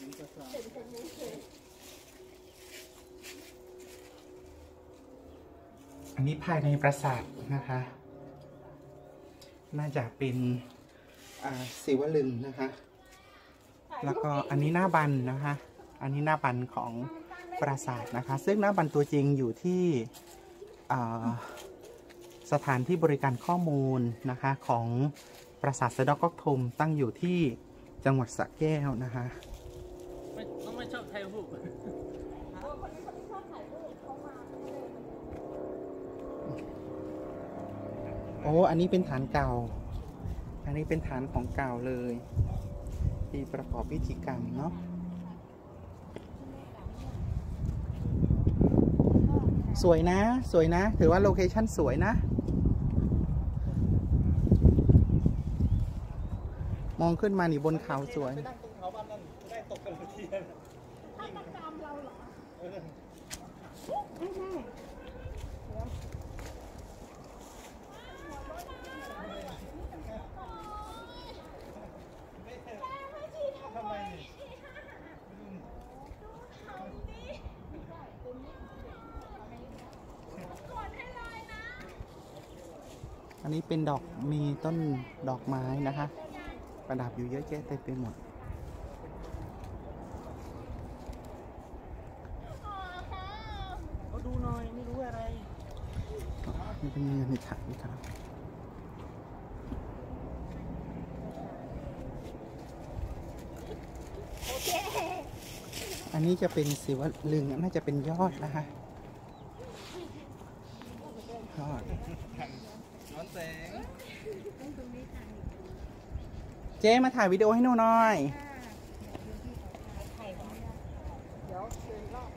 อันนี้ภายในปราสาทนะคะน่าจะเป็นศิวลึงนะคะแล้วก็อันนี้หน้าบันนะคะอันนี้หน้าบันของปราสาทนะคะซึ่งหน้าบันตัวจริงอยู่ที่สถานที่บริการข้อมูลนะคะของปราสาทสะเดาะก๊อกทุมตั้งอยู่ที่จังหวัดสระแก้วนะคะไม่ชอบถ่ายรูปโอ้อันนี้เป็นฐานเก่าอันนี้เป็นฐานของเก่าเลยที่ประกอบพิธีกรรมเนาะสวยนะสวยนะถือว่าโลเคชั่นสวยนะมองขึ้นมานี่บนเขาสวยไปนั่งตรงเขาบ้านนั่นได้ตกกันทีถ้าประจำเราเหรอทำไมอันนี้เป็นดอกมีต้นดอกไม้นะคะประดับอยู่เยอะแยะเต็มไปหมดเขาดูหน่อยไม่รู้อะไรนี่เป็นเงินในถังครับอันนี้จะเป็นศิวลึงน่าจะเป็นยอดนะคะยอดย้อนแสงเจ๊มาถ่ายวิดีโอให้หนูหน่อย